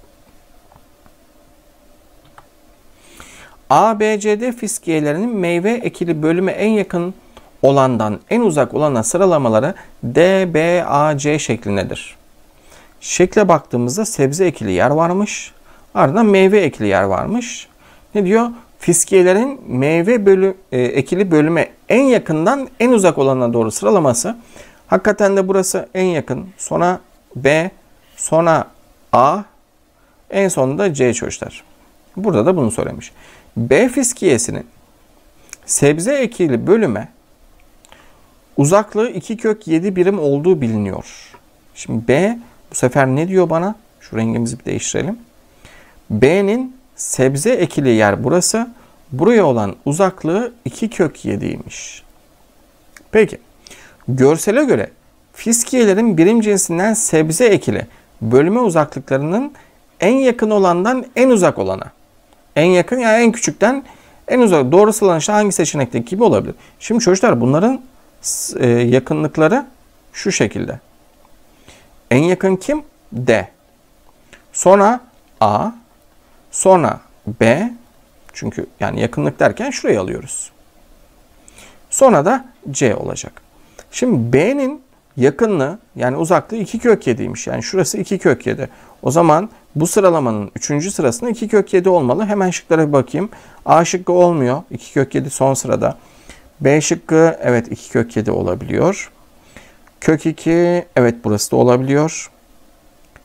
A, B, C, D fiskiyelerinin meyve ekili bölüme en yakın olandan en uzak olana sıralamaları D, B, A, C şeklindedir. Şekle baktığımızda sebze ekili yer varmış. Ardından meyve ekili yer varmış. Ne diyor? Fiskiyelerin meyve bölü, e, ekili bölüme en yakından en uzak olana doğru sıralaması. Hakikaten de burası en yakın. Sonra B, sonra A, en sonunda C çocuklar. Burada da bunu söylemiş. B fiskiyesinin sebze ekili bölüme uzaklığı iki kök yedi birim olduğu biliniyor. Şimdi B bu sefer ne diyor bana? Şu rengimizi bir değiştirelim. B'nin sebze ekili yer burası. Buraya olan uzaklığı iki kök yedi'ymiş. Peki. Görsele göre fiskiyelerin birim cinsinden sebze ekili bölüme uzaklıklarının en yakın olandan en uzak olana. En yakın yani en küçükten en uzak. Doğru sıralanışta hangi seçenekteki gibi olabilir? Şimdi çocuklar bunların e, yakınlıkları şu şekilde. En yakın kim? D. Sonra A. Sonra B. Çünkü yani yakınlık derken şurayı alıyoruz. Sonra da C olacak. Şimdi B'nin yakınlığı yani uzaklığı iki kök yedi'ymiş. Yani şurası iki kök yedi. O zaman bu sıralamanın üçüncü sırasında iki kök yedi olmalı. Hemen şıklara bir bakayım. A şıkkı olmuyor. iki kök yedi son sırada. B şıkkı evet iki kök yedi olabiliyor. Kök iki evet burası da olabiliyor.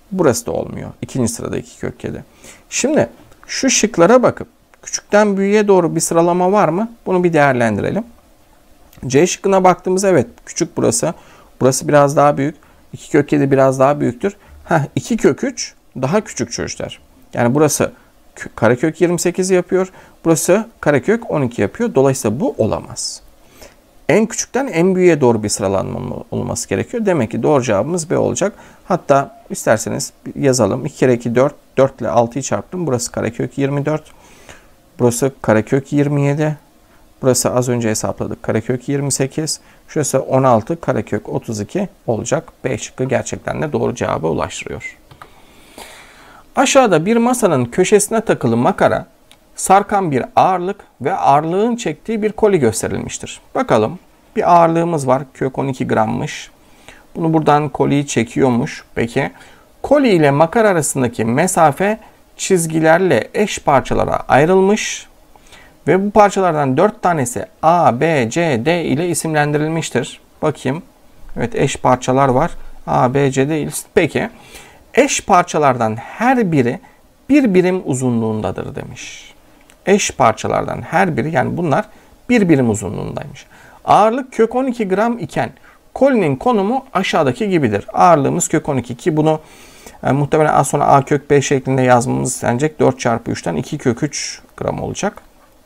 Burası da olmuyor. İkinci sıradaki kök yedi. Şimdi şu şıklara bakıp küçükten büyüğe doğru bir sıralama var mı? Bunu bir değerlendirelim. C şıkkına baktığımızda evet küçük burası. Burası biraz daha büyük. iki kök yedi biraz daha büyüktür. Heh, iki kök üç daha küçük çocuklar. Yani burası karekök yirmi sekiz yapıyor. Burası karekök on iki yapıyor. Dolayısıyla bu olamaz. En küçükten en büyüğe doğru bir sıralanma olması gerekiyor. Demek ki doğru cevabımız B olacak. Hatta isterseniz yazalım. iki kere iki dört. dört ile altıyı çarptım. Burası karekök yirmi dört. Burası karekök yirmi yedi. Burası az önce hesapladık. Karekök yirmi sekiz. Şurası on altı. Karekök otuz iki olacak. B şıkkı gerçekten de doğru cevaba ulaştırıyor. Aşağıda bir masanın köşesine takılı makara, sarkan bir ağırlık ve ağırlığın çektiği bir koli gösterilmiştir. Bakalım. Bir ağırlığımız var. Kök on iki grammış. Bunu buradan koliyi çekiyormuş. Peki. Koli ile makara arasındaki mesafe çizgilerle eş parçalara ayrılmış ve bu parçalardan dört tanesi A, B, C, D ile isimlendirilmiştir. Bakayım. Evet, eş parçalar var. A, B, C, D. Peki. Eş parçalardan her biri bir birim uzunluğundadır demiş. Eş parçalardan her biri, yani bunlar bir birim uzunluğundaymış. Ağırlık kök on iki gram iken kolinin konumu aşağıdaki gibidir. Ağırlığımız kök on iki ki bunu e, muhtemelen az sonra A kök beş şeklinde yazmamız istenecek. dört çarpı üçten iki kök üç gram olacak.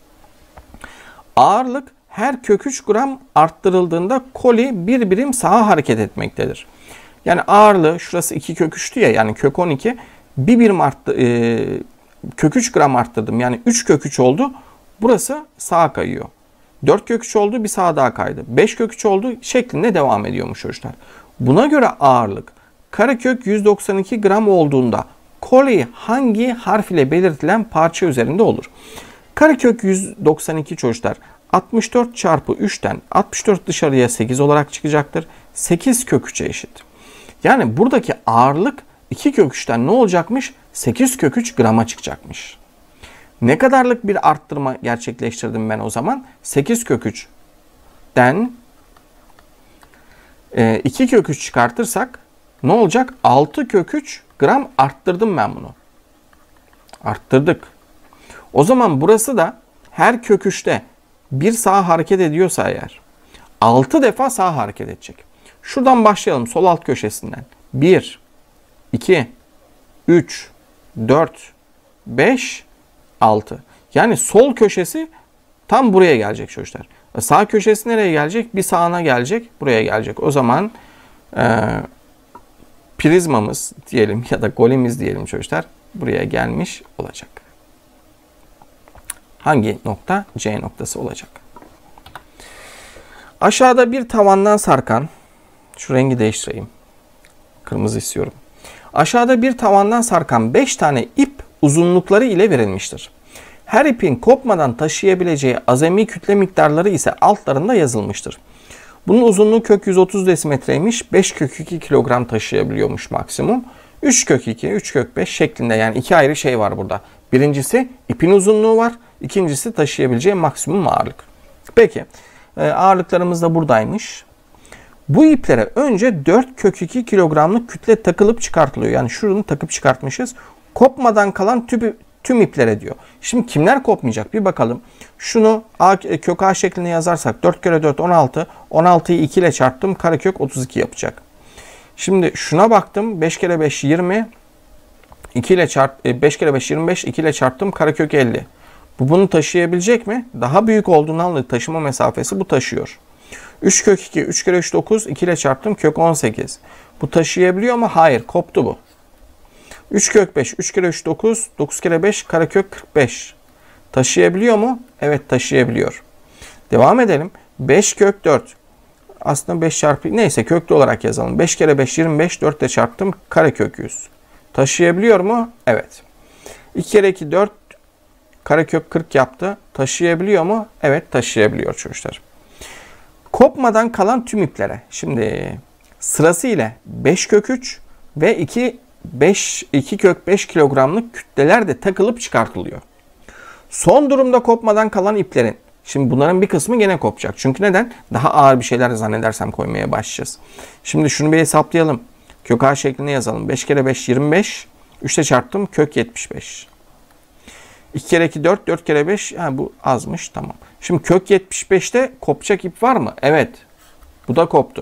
Ağırlık her kök üç gram arttırıldığında koli bir birim sağa hareket etmektedir. Yani ağırlığı şurası iki kök üçtü ya, yani kök on iki bir birim arttı, e, kök üç gram arttırdım. Yani üç kök üç oldu. Burası sağa kayıyor. dört kök üç oldu, bir sağa daha kaydı. beş kök üç oldu şeklinde devam ediyormuş çocuklar. Buna göre ağırlık karekök yüz doksan iki gram olduğunda koli hangi harf ile belirtilen parça üzerinde olur? Karekök yüz doksan iki çocuklar altmış dört çarpı üçten altmış dört dışarıya sekiz olarak çıkacaktır. sekiz kök üçe eşit. Yani buradaki ağırlık iki kök üçten ne olacakmış? sekiz kök üç grama çıkacakmış. Ne kadarlık bir arttırma gerçekleştirdim ben o zaman? sekiz kök üçten iki kök üç çıkartırsak ne olacak? altı kök üç gram arttırdım ben bunu. Arttırdık. O zaman burası da her kök üçte bir sağa hareket ediyorsa eğer altı defa sağa hareket edecek. Şuradan başlayalım sol alt köşesinden. bir, iki, üç, dört, beş, altı. Yani sol köşesi tam buraya gelecek çocuklar. Sağ köşesi nereye gelecek? Bir sağına gelecek, buraya gelecek. O zaman e, prizmamız diyelim ya da golemiz diyelim çocuklar buraya gelmiş olacak. Hangi nokta? C noktası olacak. Aşağıda bir tavandan sarkan, şu rengi değiştireyim. Kırmızı istiyorum. Aşağıda bir tavandan sarkan beş tane ip uzunlukları ile verilmiştir. Her ipin kopmadan taşıyabileceği azami kütle miktarları ise altlarında yazılmıştır. Bunun uzunluğu kök yüz otuz desimetreymiş. beş kök iki kilogram taşıyabiliyormuş maksimum. üç kök iki, üç kök beş şeklinde, yani iki ayrı şey var burada. Birincisi ipin uzunluğu var. İkincisi taşıyabileceği maksimum ağırlık. Peki ağırlıklarımız da buradaymış. Bu iplere önce dört kök iki kilogramlık kütle takılıp çıkartılıyor. Yani şunu takıp çıkartmışız. Kopmadan kalan tüm, tüm iplere diyor. Şimdi kimler kopmayacak bir bakalım. Şunu A, kök A şeklinde yazarsak dört kere dört on altı. on altıyı iki ile çarptım. Karekök otuz iki yapacak. Şimdi şuna baktım. beş kere beş yirmi. iki ile çarp beş kere beş yirmi beş. iki ile çarptım. Karekök elli. Bu bunu taşıyabilecek mi? Daha büyük olduğundan dolayı taşıma mesafesi bu taşıyor. üç kök iki, üç kere üç dokuz, iki ile çarptım kök on sekiz. Bu taşıyabiliyor mu? Hayır, koptu bu. üç kök beş, üç kere üç dokuz, dokuz kere beş karekök kırk beş. Taşıyabiliyor mu? Evet, taşıyabiliyor. Devam edelim. beş kök dört. Aslında beş çarpı neyse köklü olarak yazalım. beş kere beş yirmi beş, dört ile çarptım karekök yüz. Taşıyabiliyor mu? Evet. iki kere iki dört, karekök kırk yaptı. Taşıyabiliyor mu? Evet, taşıyabiliyor çocuklar. Kopmadan kalan tüm iplere. Şimdi sırasıyla beş kök üç ve iki, beş, iki kök beş kilogramlık kütleler de takılıp çıkartılıyor. Son durumda kopmadan kalan iplerin. Şimdi bunların bir kısmı gene kopacak. Çünkü neden? Daha ağır bir şeyler zannedersem koymaya başlayacağız. Şimdi şunu bir hesaplayalım. Kök A şeklinde yazalım. beş kere beş yirmi beş. üçte çarptım kök yetmiş beş. iki kere iki dört, dört kere beş. Ha, bu azmış, tamam. Şimdi kök yetmiş beşte kopacak ip var mı? Evet. Bu da koptu.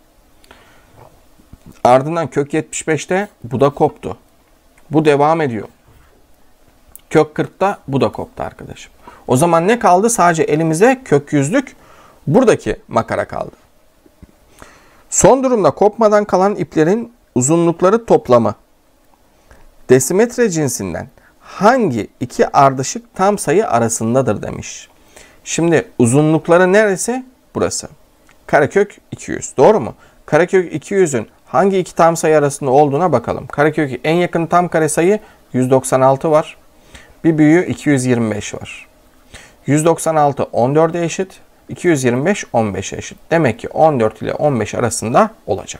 Ardından kök yetmiş beşte bu da koptu. Bu devam ediyor. Kök kırkta bu da koptu arkadaşım. O zaman ne kaldı? Sadece elimize kök yüzlük buradaki makara kaldı. Son durumda kopmadan kalan iplerin uzunlukları toplamı desimetre cinsinden hangi iki ardışık tam sayı arasındadır demiş. Şimdi uzunlukları neresi? Burası. Karekök iki yüz. Doğru mu? Karekök iki yüzün hangi iki tam sayı arasında olduğuna bakalım. Karekök en yakın tam kare sayı yüz doksan altı var. Bir büyüğü iki yüz yirmi beş var. yüz doksan altı on dörde eşit. iki yüz yirmi beş on beşe eşit. Demek ki on dört ile on beş arasında olacak.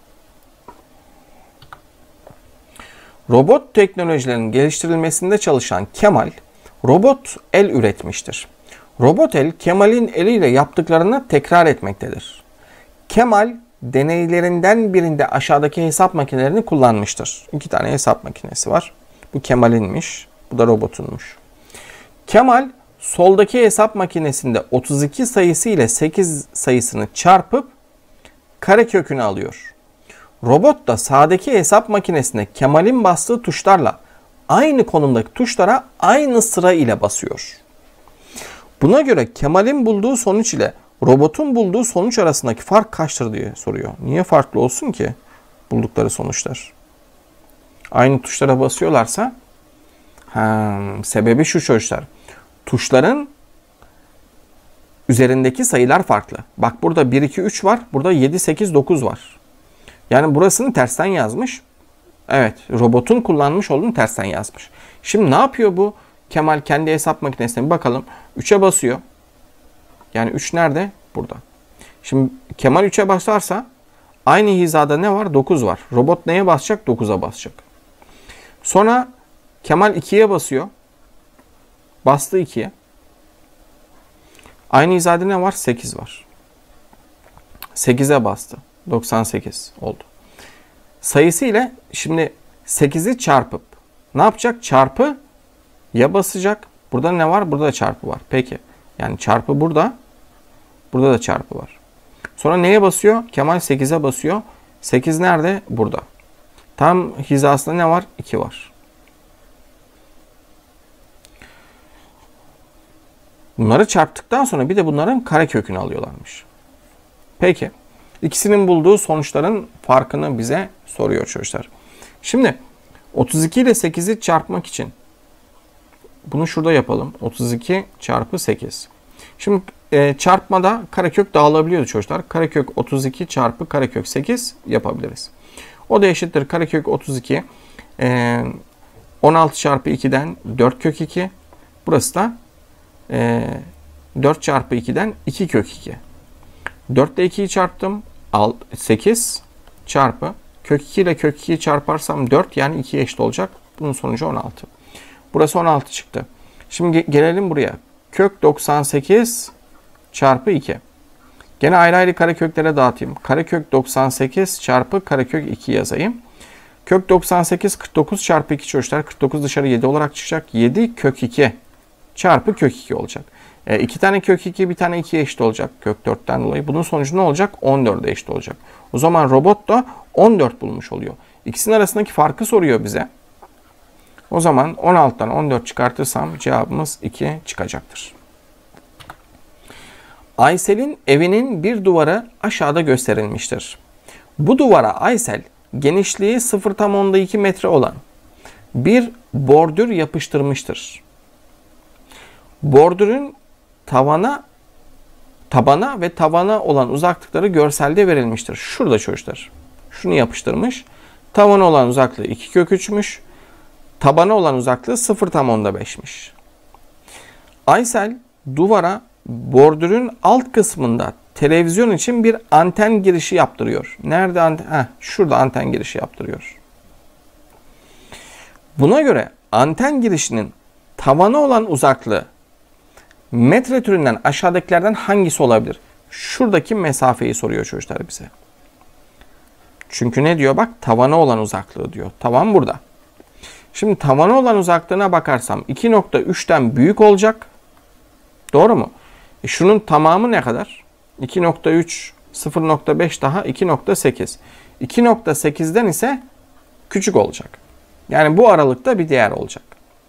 Robot teknolojilerinin geliştirilmesinde çalışan Kemal, robot el üretmiştir. Robot el, Kemal'in eliyle yaptıklarını tekrar etmektedir. Kemal, deneylerinden birinde aşağıdaki hesap makinelerini kullanmıştır. İki tane hesap makinesi var. Bu Kemal'inmiş, bu da robotunmuş. Kemal, soldaki hesap makinesinde otuz iki sayısı ile sekiz sayısını çarpıp karekökünü alıyor. Robot da sağdaki hesap makinesinde Kemal'in bastığı tuşlarla aynı konumdaki tuşlara aynı sıra ile basıyor. Buna göre Kemal'in bulduğu sonuç ile robotun bulduğu sonuç arasındaki fark kaçtır diye soruyor. Niye farklı olsun ki buldukları sonuçlar? Aynı tuşlara basıyorlarsa ha, sebebi şu çocuklar. Tuşların üzerindeki sayılar farklı. Bak burada bir, iki, üç var. Burada yedi, sekiz, dokuz var. Yani burasını tersten yazmış. Evet, robotun kullanmış olduğunu tersten yazmış. Şimdi ne yapıyor bu Kemal kendi hesap makinesine? Bir bakalım. üçe basıyor. Yani üç nerede? Burada. Şimdi Kemal üçe basarsa aynı hizada ne var? dokuz var. Robot neye basacak? dokuza basacak. Sonra Kemal ikiye basıyor. Bastı ikiye. Aynı hizada ne var? sekiz var. sekize bastı. doksan sekiz oldu. Sayısı ile şimdi sekizi çarpıp ne yapacak? Çarpı ya basacak. Burada ne var? Burada da çarpı var. Peki. Yani çarpı burada. Burada da çarpı var. Sonra neye basıyor? Kemal sekize basıyor. sekiz nerede? Burada. Tam hizasında ne var? iki var. Bunları çarptıktan sonra bir de bunların karekökünü alıyorlarmış. Peki. İkisinin bulduğu sonuçların farkını bize soruyor çocuklar. Şimdi otuz iki ile sekizi çarpmak için bunu şurada yapalım. otuz iki çarpı sekiz. Şimdi e, çarpmada karekök dağılabiliyordu çocuklar. Karekök otuz iki çarpı karekök sekiz yapabiliriz. O da eşittir karekök otuz iki. E, on altı çarpı iki'den dört kök iki. Burası da e, dört çarpı iki'den iki kök iki. dört ile iki'yi çarptım. sekiz çarpı kök iki ile kök iki'yi çarparsam dört, yani ikiye eşit olacak. Bunun sonucu on altı. Burası on altı çıktı. Şimdi gelelim buraya. Kök doksan sekiz çarpı iki. Gene ayrı ayrı kareköklere dağıtayım. Karekök doksan sekiz çarpı karekök iki yazayım. Kök doksan sekiz kırk dokuz çarpı iki çocuklar. kırk dokuz dışarı yedi olarak çıkacak. yedi kök iki çarpı kök iki olacak. E, iki tane kök iki, bir tane ikiye eşit olacak kök dört'ten dolayı. Bunun sonucu ne olacak? on dört'e eşit olacak. O zaman robot da on dört bulmuş oluyor. İkisinin arasındaki farkı soruyor bize. O zaman on altı'dan on dört çıkartırsam cevabımız iki çıkacaktır. Aysel'in evinin bir duvarı aşağıda gösterilmiştir. Bu duvara Aysel genişliği sıfır tam onda iki metre olan bir bordür yapıştırmıştır. Bordürün tavana tabana ve tavana olan uzaklıkları görselde verilmiştir. Şurada çocuklar. Şunu yapıştırmış. Tavana olan uzaklığı iki kök üç'müş. Tabana olan uzaklığı sıfır tam onda beş'miş. Aysel duvara bordürün alt kısmında televizyon için bir anten girişi yaptırıyor. Nerede anten? Heh, şurada anten girişi yaptırıyor. Buna göre anten girişinin tavana olan uzaklığı metre türünden aşağıdakilerden hangisi olabilir? Şuradaki mesafeyi soruyor çocuklar bize. Çünkü ne diyor? Bak tavana olan uzaklığı diyor. Tavan burada. Şimdi tavana olan uzaklığına bakarsam iki nokta üçten büyük olacak. Doğru mu? E şunun tamamı ne kadar? iki nokta üç, sıfır nokta beş daha iki nokta sekiz. iki nokta sekizden ise küçük olacak. Yani bu aralıkta bir değer olacak.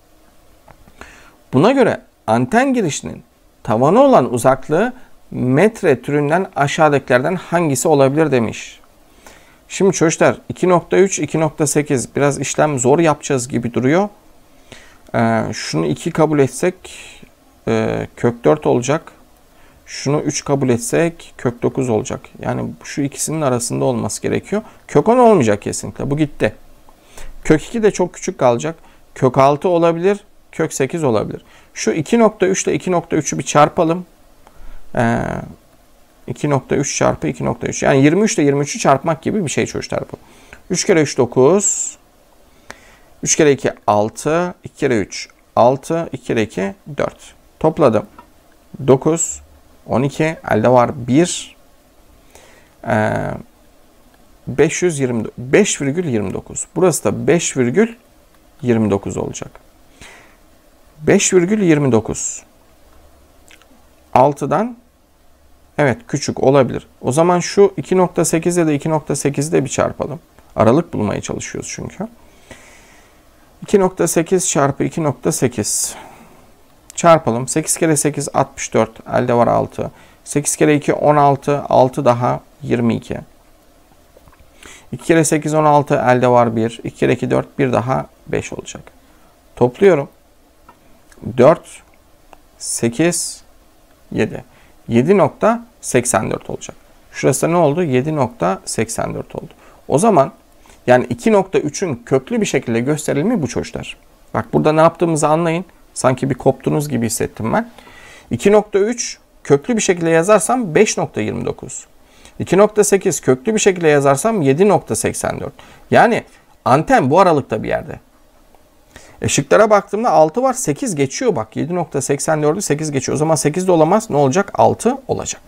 Buna göre anten girişinin tavana olan uzaklığı metre türünden aşağıdakilerden hangisi olabilir demiş. Şimdi çocuklar iki nokta üç, iki nokta sekiz biraz işlem zor yapacağız gibi duruyor. Ee, şunu iki kabul etsek e, kök dört olacak. Şunu üç kabul etsek kök dokuz olacak. Yani şu ikisinin arasında olması gerekiyor. Kök on olmayacak kesinlikle. Bu gitti. Kök iki de çok küçük kalacak. Kök altı olabilir. Kök sekiz olabilir. Şu iki nokta üç ile iki nokta üçü bir çarpalım. Ee, iki nokta üç çarpı iki nokta üç. Yani yirmi üç ile yirmi üçü çarpmak gibi bir şey çocuklar bu. üç kere üç dokuz. üç kere iki altı. iki kere üç altı. iki kere iki dört. Topladım. dokuz. on iki. Elde var bir. Ee, beş yüz yirmi, beş virgül yirmi dokuz. Burası da beş virgül yirmi dokuz olacak. beş virgül yirmi dokuz. altıdan evet küçük olabilir. O zaman şu iki nokta sekiz ile de iki nokta sekiz'i de bir çarpalım. Aralık bulmaya çalışıyoruz çünkü. iki nokta sekiz çarpı iki nokta sekiz. Çarpalım. sekiz kere sekiz altmış dört. Elde var altı. sekiz kere iki on altı. altı daha yirmi iki. iki kere sekiz on altı. Elde var bir. iki kere iki dört. bir daha beş olacak. Topluyorum. dört, sekiz, yedi. yedi nokta seksen dört olacak. Şurası ne oldu? yedi nokta seksen dört oldu. O zaman yani iki nokta üçün köklü bir şekilde gösterilimi bu çocuklar. Bak burada ne yaptığımızı anlayın. Sanki bir koptunuz gibi hissettim ben. iki nokta üç köklü bir şekilde yazarsam beş nokta yirmi dokuz. iki nokta sekiz köklü bir şekilde yazarsam yedi nokta seksen dört. Yani anten bu aralıkta bir yerde. E şıklara baktığımda altı var. sekiz geçiyor bak. yedi nokta seksen dördü sekiz geçiyor. O zaman sekiz de olamaz. Ne olacak? altı olacak.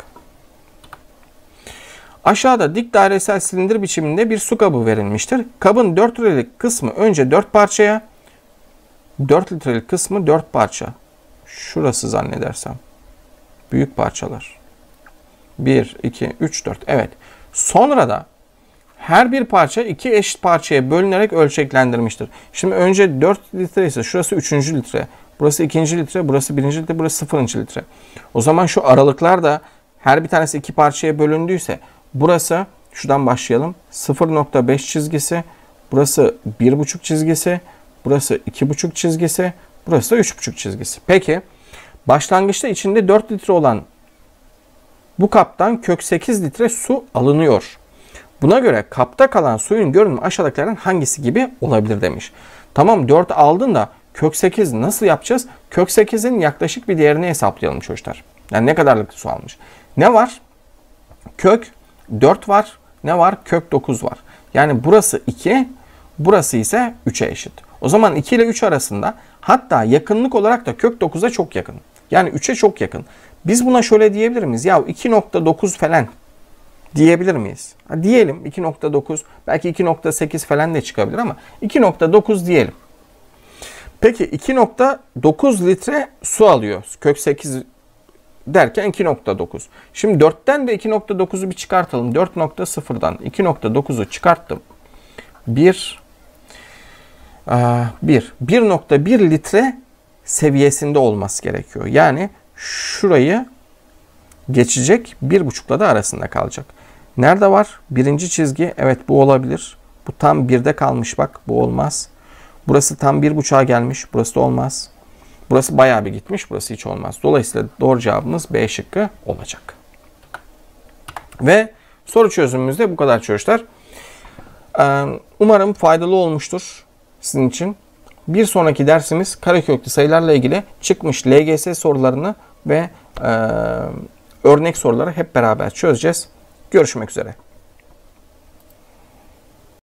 Aşağıda dik dairesel silindir biçiminde bir su kabı verilmiştir. Kabın dört litrelik kısmı önce dört parçaya, dört litrelik kısmı dört parça. Şurası zannedersem. Büyük parçalar. bir, iki, üç, dört. Evet. Sonra da her bir parça iki eşit parçaya bölünerek ölçeklendirmiştir. Şimdi önce dört litre ise şurası üçüncü litre. Burası ikinci litre, burası birinci litre, burası sıfırıncı litre. O zaman şu aralıklar da her bir tanesi iki parçaya bölündüyse burası şuradan başlayalım. sıfır nokta beş çizgisi, burası bir buçuk çizgisi, burası iki buçuk çizgisi, burası da üç buçuk çizgisi. Peki başlangıçta içinde dört litre olan bu kaptan kök sekiz litre su alınıyor. Buna göre kapta kalan suyun görünümü aşağıdakilerden hangisi gibi olabilir demiş. Tamam dört aldın da kök sekiz nasıl yapacağız? Kök sekizin yaklaşık bir değerini hesaplayalım çocuklar. Yani ne kadarlık su almış. Ne var? Kök dört var. Ne var? Kök dokuz var. Yani burası iki, burası ise üçe eşit. O zaman iki ile üç arasında hatta yakınlık olarak da kök dokuza çok yakın. Yani üçe çok yakın. Biz buna şöyle diyebilir miyiz? Ya iki nokta dokuz falan diyebilir miyiz? Ha, diyelim iki nokta dokuz, belki iki nokta sekiz falan da çıkabilir ama iki nokta dokuz diyelim. Peki iki nokta dokuz litre su alıyor. Kök sekiz derken iki nokta dokuz. Şimdi dörtten de iki nokta dokuzu bir çıkartalım. dört nokta sıfırdan iki nokta dokuzu çıkarttım. bir bir bir nokta bir litre seviyesinde olması gerekiyor. Yani şurayı geçecek, bir buçukla da arasında kalacak. Nerede var? Birinci çizgi. Evet bu olabilir. Bu tam birde kalmış bak. Bu olmaz. Burası tam bir buçuğa gelmiş. Burası da olmaz. Burası bayağı bir gitmiş. Burası hiç olmaz. Dolayısıyla doğru cevabımız B şıkkı olacak. Ve soru çözümümüz de bu kadar çocuklar. Umarım faydalı olmuştur sizin için. Bir sonraki dersimiz kareköklü sayılarla ilgili çıkmış L G S sorularını ve e, örnek soruları hep beraber çözeceğiz. Görüşmek üzere.